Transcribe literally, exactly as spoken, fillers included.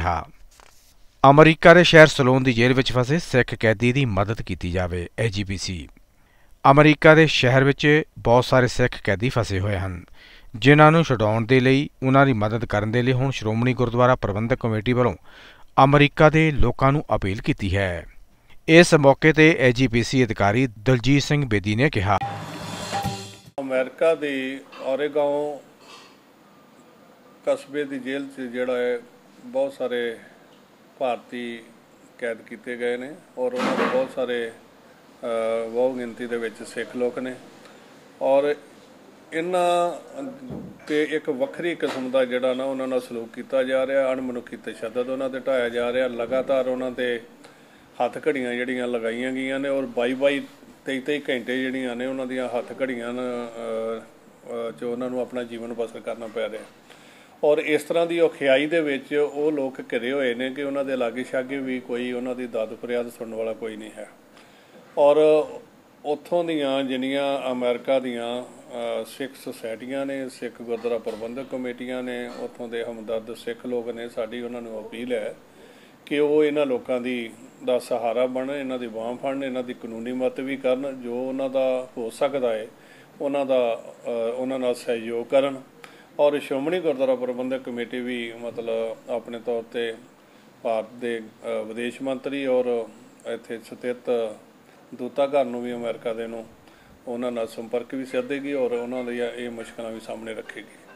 ਕਿਹਾ। ਅਮਰੀਕਾ ਦੇ ਸ਼ਹਿਰ ਸਲੋਨ ਦੀ ਜੇਲ੍ਹ ਵਿੱਚ ਫਸੇ ਸਿੱਖ ਕੈਦੀ ਦੀ ਮਦਦ ਕੀਤੀ ਜਾਵੇ। ਏ ਜੀ ਪੀ ਸੀ ਅਮਰੀਕਾ ਦੇ ਸ਼ਹਿਰ ਵਿੱਚ ਬਹੁਤ ਸਾਰੇ ਸਿੱਖ ਕੈਦੀ ਫਸੇ ਹੋਏ ਹਨ, ਜਿਨ੍ਹਾਂ ਨੂੰ ਛੁਡਾਉਣ ਦੇ ਲਈ ਉਹਨਾਂ ਦੀ ਮਦਦ ਕਰਨ ਦੇ ਲਈ ਹੁਣ ਸ਼੍ਰੋਮਣੀ ਗੁਰਦੁਆਰਾ ਪ੍ਰਬੰਧਕ ਕਮੇਟੀ ਵੱਲੋਂ ਅਮਰੀਕਾ ਦੇ ਲੋਕਾਂ ਨੂੰ ਅਪੀਲ ਕੀਤੀ ਹੈ। ਇਸ ਮੌਕੇ ਤੇ ਏ ਜੀ ਪੀ ਸੀ ਅਧਿਕਾਰੀ ਦਲਜੀਤ ਸਿੰਘ ਬੇਦੀ ਨੇ ਕਿਹਾ, ਅਮਰੀਕਾ ਦੀ ਔਰੇਗਨ ਕਸਬੇ ਦੀ ਜੇਲ੍ਹ 'ਚ ਜਿਹੜਾ ਹੈ ਬਹੁਤ ਸਾਰੇ ਭਾਰਤੀ कैद किए गए ने और उन्होंने बहुत सारे बहुत गिनती दे विच सिख लोग ने और इन्हां ते एक वक्री किस्म का जिहड़ा ना उन्हां नाल सलूक किया जा रहा, अणमनुखी तशद्दद उन्हां ते ढाया जा रहा। लगातार उन्हां ते हत्थ घड़ियां जिहड़ियां लगाईयां गईयां ने और बाई बाई तेई तेई घंटे जिहड़ियां ने उन्हां दीयां हत्थ घड़ियां च उन्हां नूं अपना जीवन बसर करना पै रहा और इस तरह की औखियाई दे विच वो लोग घिरे हुए ने कि उन्हां दे लागे शागे भी कोई उन्हां दी दाद फरियाद सुनने वाला कोई नहीं है। और उत्थों दीयां जिन्नियां अमेरिका दीयां सिख सोसाइटियां ने, सिख गुरुद्वारा प्रबंधक कमेटियां ने, उत्थों दे हमदर्द सिख लोग ने, साडी उन्हां नूं अपील है कि वो इन्हां लोकां दी दा सहारा बनन, इन्हां दी बांह फड़न, इन्हां दी कानूनी मदद भी करन, जो उन्हां दा हो सकदा है उन्हां दा उन्हां नाल सहयोग करन। और श्रोमणी गुरुद्वारा प्रबंधक कमेटी भी मतलब अपने तौर पर भारत के विदेश मंत्री और इत्थे स्थित दूताघर नूं भी अमेरिका दे नूं उन्हां नाल संपर्क भी साधेगी और उन्हां दी ये मुश्किलां भी सामने रखेगी।